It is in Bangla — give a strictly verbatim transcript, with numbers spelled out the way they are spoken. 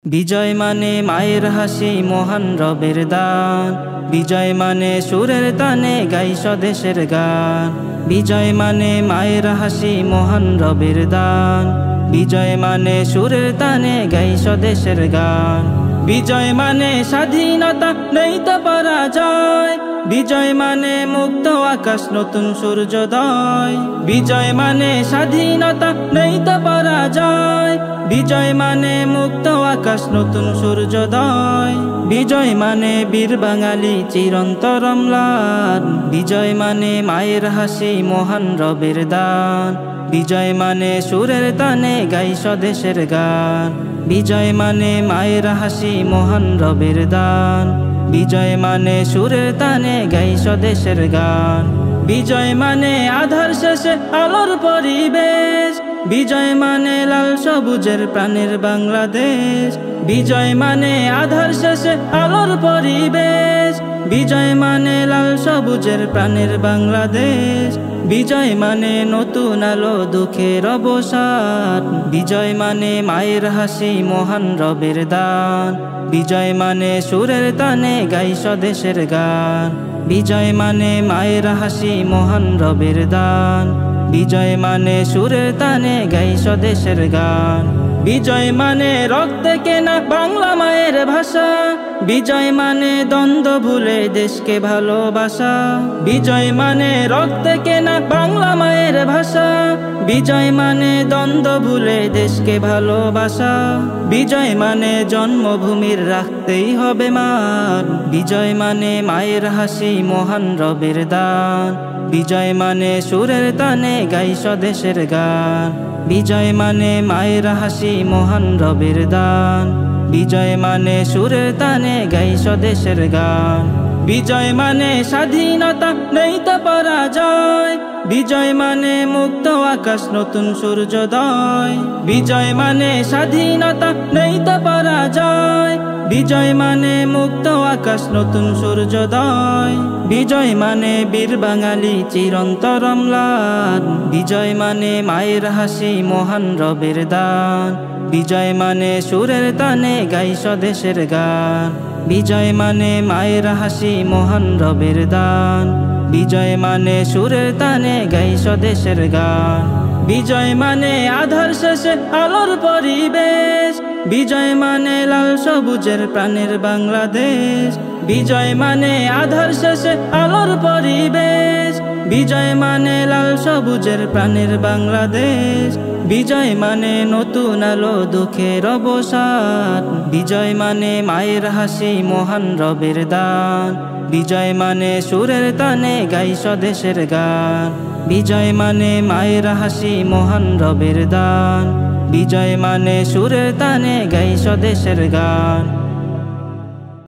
বিজয় মানে মায়ের হাসি মহান রবের দান। বিজয় মানে সুরের তানে গাই স্বদেশের গান। বিজয় মানে মায়ের হাসি মহান রবের দান। বিজয় মানে সুরের তানে গাই স্বদেশের গান। বিজয় মানে স্বাধীনতা নেই তো পরাজয়। বিজয় মানে মুক্ত আকাশ নতুন সূর্যোদয়। বিজয় মানে স্বাধীনতা নেই তো পরাজয়। বিজয় মানে মুক্ত আকাশ নতুন সূর্যোদয়। বিজয় মানে বীর বাঙালি চিরন্তর অম্লান। বিজয় মানে মায়ের হাসি মহান রবের দান। বিজয় মানে সুরের তানে গাই স্বদেশের গান। বিজয় মানে মায়ের হাসি মহান রবের দান। বিজয় মানে সুরের তানে গাই স্বদেশের গান। বিজয় মানে আধার শেষে আলোর পরিবেশ। বিজয় মানে লাল সবুজের প্রাণের বাংলাদেশ। বিজয় মানে আধার শেষে আলোর পরিবেশ। বিজয় মানে লাল সবুজের প্রাণের বাংলাদেশ। বিজয় মানে নতুন আলো দুঃখের অবসান। বিজয় মানে মায়ের হাসি মহান রবের দান। বিজয় মানে সুরের তানে গাই স্বদেশের গান। বিজয় মানে মায়ের হাসি মহান রবের দান। বিজয় মানে সুরের তানে গাই স্বদেশের গান। বিজয় মানে রক্তে কেনা বাংলা মায়ের ভাষা। বিজয় মানে দ্বন্দ্ব ভুলে দেশকে ভালোবাসা। বিজয় মানে রক্তে কেনা বাংলা মায়ের ভাষা। বিজয় মানে দ্বন্দ্ব ভুলে দেশকে ভালোবাসা। বিজয় মানে জন্মভূমির রাখতেই হবে মান। বিজয় মানে মায়ের হাসি মহান রবের দান। বিজয় মানে সুরের তানে গাই স্বদেশের গান। বিজয় মানে মায়ের হাসি মহান রবের দান। বিজয় মানে সুরের তানে গাই স্বদেশের গান। বিজয় মানে স্বাধীনতা নেই তো পরাজয়। বিজয় মানে মুক্ত আকাশ নতুন সূর্যোদয়। বিজয় মানে স্বাধীনতা নেই তো পরাজয়। বিজয় মানে মুক্ত আকাশ নতুন সূর্যোদয়। বিজয় মানে বীর বাঙালি চিরন্তর অম্লান। বিজয় মানে মায়ের হাসি মহান রবের দান। বিজয় মানে সুরের তানে গাই স্বদেশের গান। বিজয় মানে মায়ের হাসি মহান রবের দান। বিজয় মানে সুরের তানে গাই স্বদেশের গান। বিজয় মানে আধার শেষে আলোর পরিবেশ। বিজয় মানে লাল সবুজের প্রাণের বাংলাদেশ। বিজয় মানে আধার শেষে আলোর পরিবেশ। বিজয় মানে লাল সবুজের প্রাণের বাংলাদেশ। বিজয় মানে নতুন আলো দুঃখের অবসান। বিজয় মানে মায়ের হাসি মহান রবের দান। বিজয় মানে সুরের তানে গাই স্বদেশের গান। বিজয় মানে মায়ের হাসি মহান রবের দান। বিজয় মানে সুরের তানে গাই স্বদেশের গান।